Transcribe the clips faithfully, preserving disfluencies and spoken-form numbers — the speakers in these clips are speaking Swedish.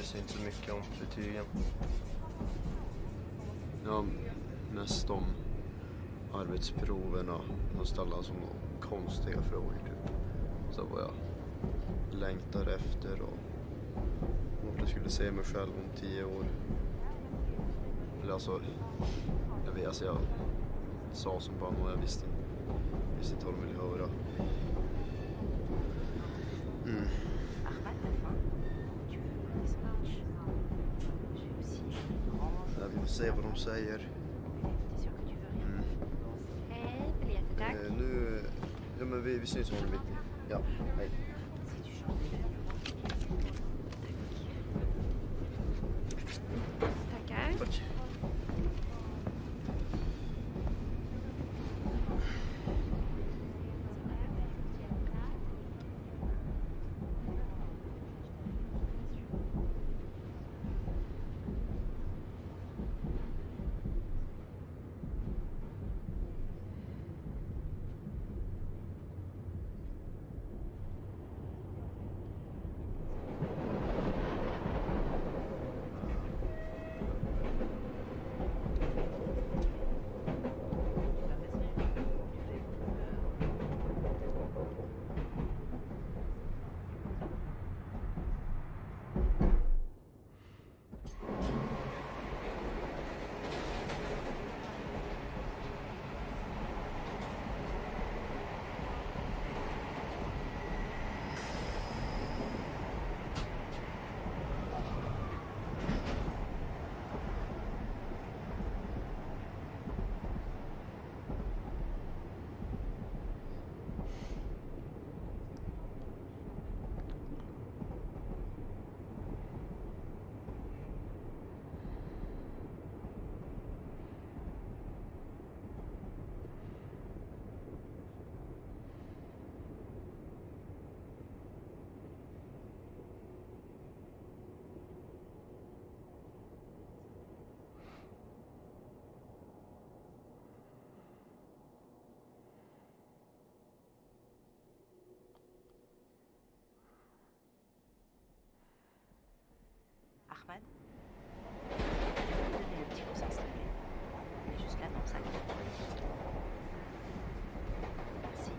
sig inte så mycket om betygen. Ja, mest om arbetsproven och de ställde som konstiga frågor typ. Så vad jag längtar efter och vart jag skulle se mig själv om tio år. Eller alltså, jag vet, alltså jag sa som bara och jag visste, visste inte vad de ville höra. Mm. Jag vill se vad de säger. Mm. Hej, biljetter tack. Eh, nu, ja men vi, vi syns om en bit. Ja, hej. Tackar. Tack. Ahmed, le petit pour s'installer. Il est juste là dans le sac. Merci.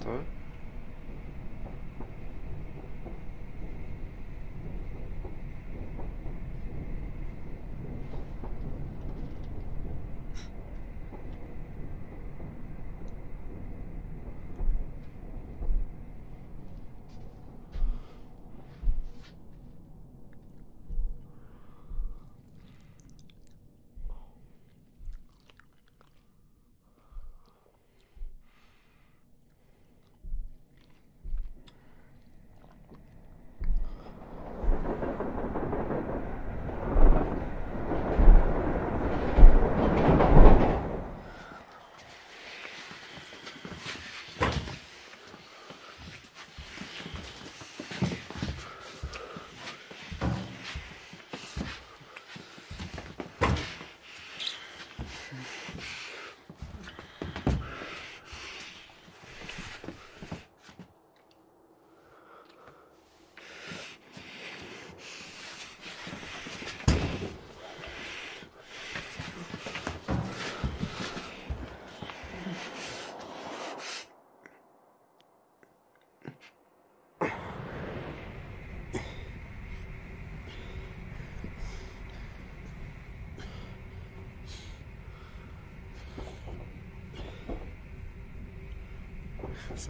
Så. Så.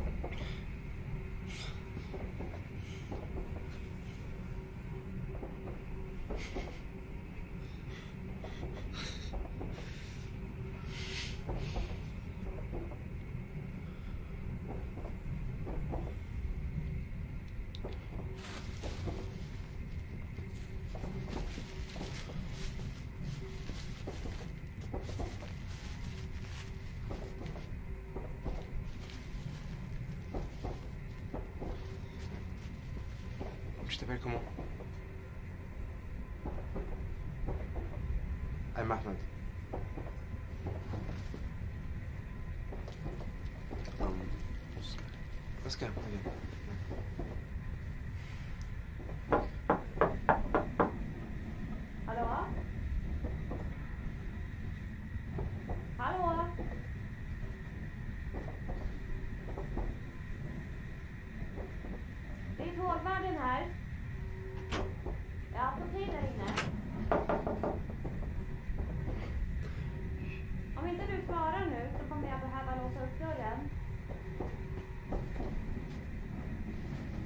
Je t'appelle comment? I'm Ahmed. Um, Oscar. Oscar, ok. Hallå? Hallå? Det är tågvärden här. Ja, på tid där inne. Om inte du svarar nu så kommer jag behöva låsa upp dörren.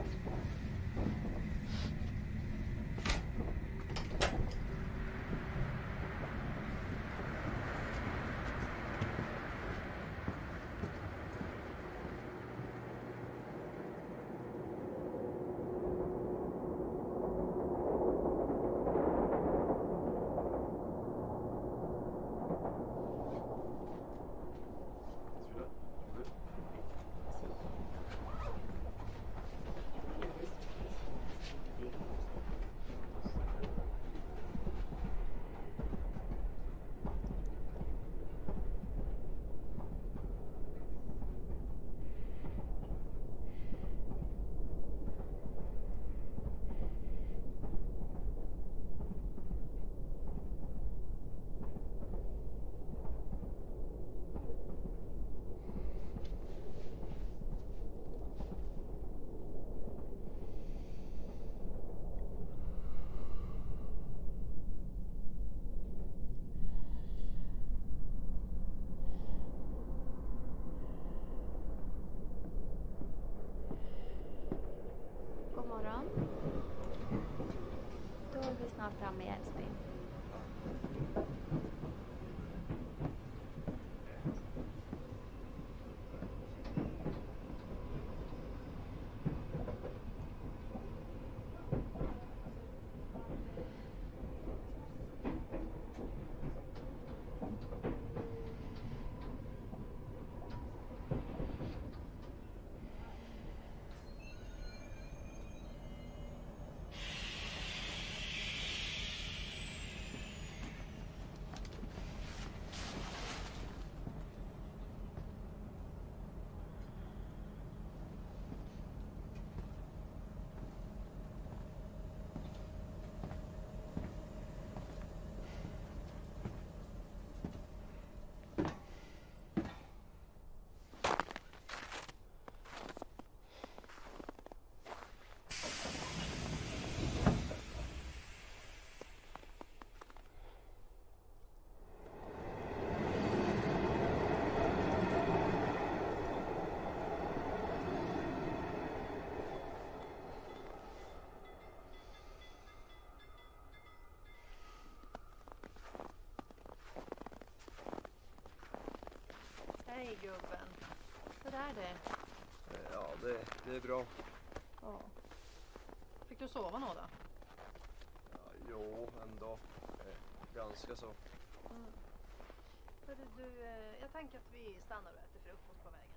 gubben. Hur är det? Eh, Ja, det, det är bra. Ja. Fick du sova nå då? Ja, jo, ändå. Eh, ganska så. Mm. Hörru, du, eh, jag tänker att vi stannar och äter frukost på vägen.